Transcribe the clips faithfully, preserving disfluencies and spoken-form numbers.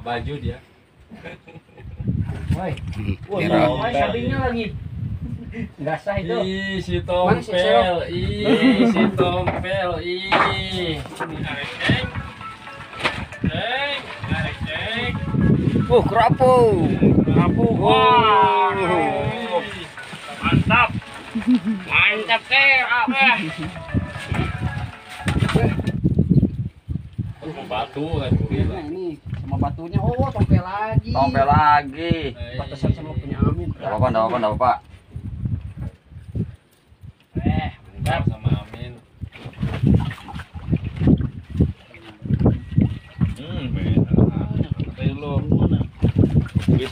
baju dia. Woi, wah, sampingnya lagi. Nggak sah itu. Ih, si Tompel, ih, si Tompel, ih. Narik ceng, ceng, narik ceng. Oh, kerapu. Kerapu, wah, mantap, mantap kek, apa? Batu kan Nah, ini sama batunya, oh tompel lagi. Tompel lagi. Batasan sama punya Amin. Enggak apa-apa, enggak apa-apa, enggak apa-apa. Eh, mantap sama Amin. Hmm, beda. Kayak lo mana? Wis.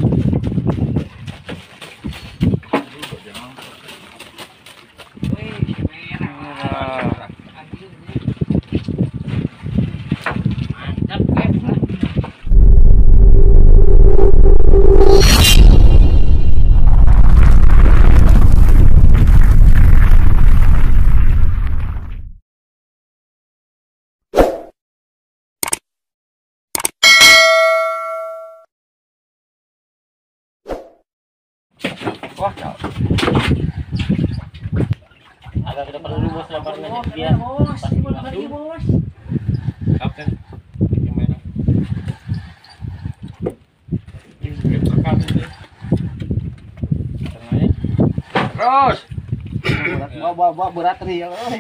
Wah, jauh. Agak kita perlu dulu bos lemparnya Oh, dia. bos, bos, lagi bos. Kapten, gimana? Ini tekan ini. Tengahnya. Terus. Bawa bawa bawa berat nih ya, oi.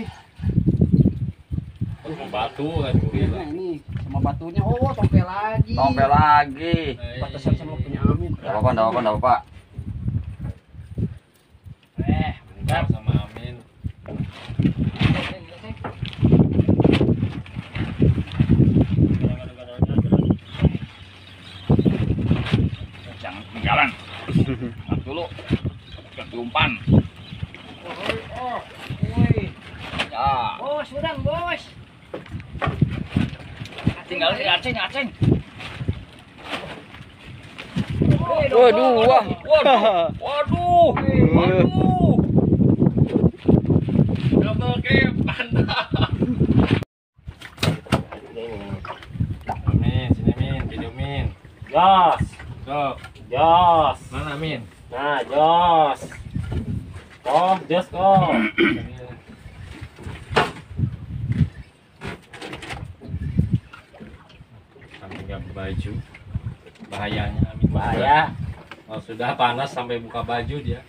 Batu kan Nah, ini sama batunya, oh tompel lagi. Tompel lagi. Batasan sama punya Amin. Enggak apa-apa, enggak apa-apa, enggak apa-apa. Eh, mantap sama Amin. Jangan ketinggalan. Maaf dulu. Jangan diumpan. Oh, woi. Ya. Bos, udang bos. Tinggal si aceng, aceng. Waduh, wah. Waduh, waduh, waduh. Double game, mantap. Amin, sini Min, video Min. Jos, Sok, jos. mana Min? Nah, jos. Oh, jos kok. Kami nggak baju. Bahayanya Amin. Bahaya. Oh, sudah panas sampai buka baju dia.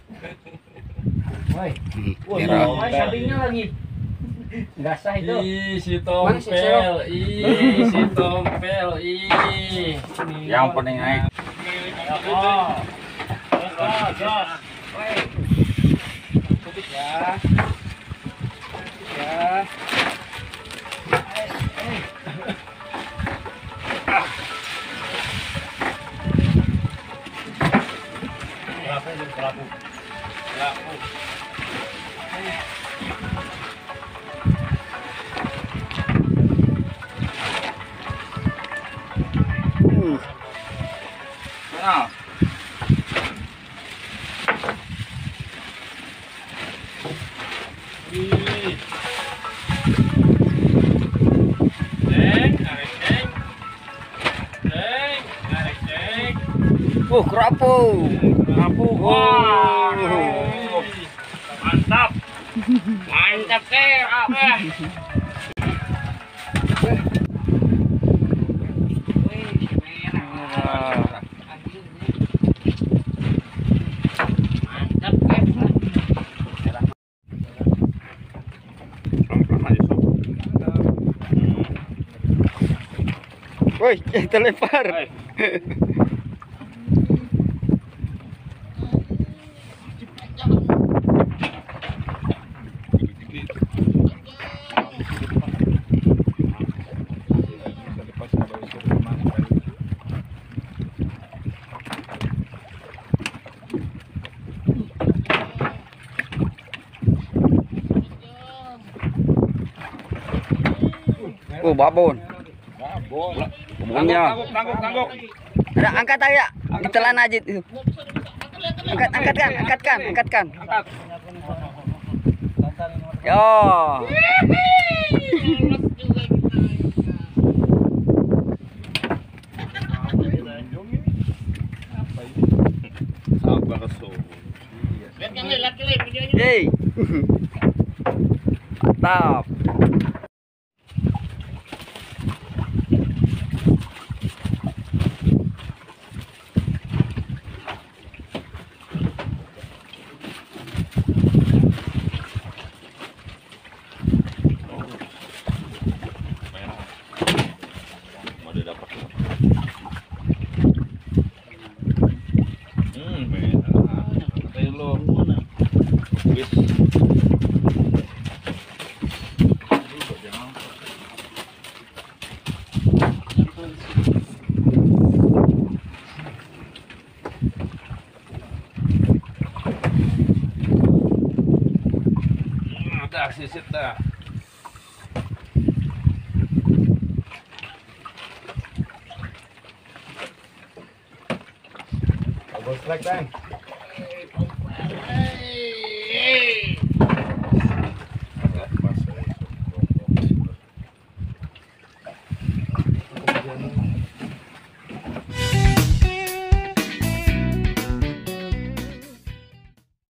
Woi. Wah, Merah. woi, sampingnya lagi. Nggak sah itu. Ih, si Mana si Tompel, ih, si Tompel, ih. Yang penting naik. Oh. Jos, oh, jos. Woi. Tutup ya. Tutup ya. Kerapu, kerapu. Kerapu. Nah. Ih. Ceng, narik ceng. Ceng, narik ceng. Oh, kerapu. Kerapu, wah. Mantap. Mantap kek, apa? Mantap kek. Woi, terlempar. Oh, babon. Babon. Babonnya. Tangguk, tangguk, tangguk. Ada angkat aja. Ditelan aja itu. Angkat, angkatkan, angkatkan, angkatkan. Yo. kosong. Lihat kan, lihat kelip videonya. Yeay. Mantap. Merah. Mau dia dapat. Hmm, merah. Kayak lo mana? Wis. Hmm, dah sisit dah. Bagus strike, Bang.